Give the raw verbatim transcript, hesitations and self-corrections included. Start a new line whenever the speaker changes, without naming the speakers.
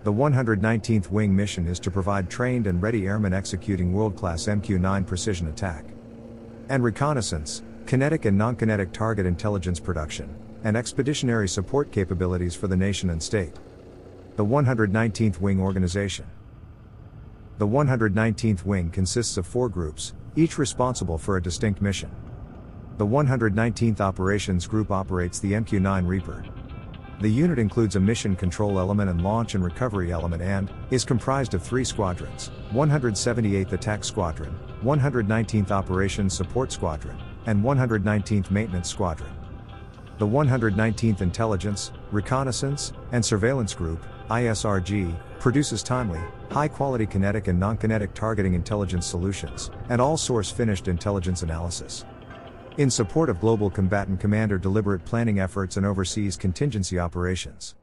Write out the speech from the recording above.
The one hundred nineteenth Wing mission is to provide trained and ready airmen executing world-class M Q nine precision attack and reconnaissance, kinetic and non-kinetic target intelligence production, and expeditionary support capabilities for the nation and state. The one hundred nineteenth Wing Organization. The one hundred nineteenth Wing consists of four groups, each responsible for a distinct mission. The one hundred nineteenth Operations Group operates the M Q nine Reaper. The unit includes a mission control element and launch and recovery element and is comprised of three squadrons: one hundred seventy-eighth Attack Squadron, one hundred nineteenth Operations Support Squadron, and one hundred nineteenth Maintenance Squadron. The one hundred nineteenth Intelligence, Reconnaissance, and Surveillance Group, I S R G, produces timely, high-quality kinetic and non-kinetic targeting intelligence solutions, and all-source finished intelligence analysis. In support of global combatant commander deliberate planning efforts and overseas contingency operations.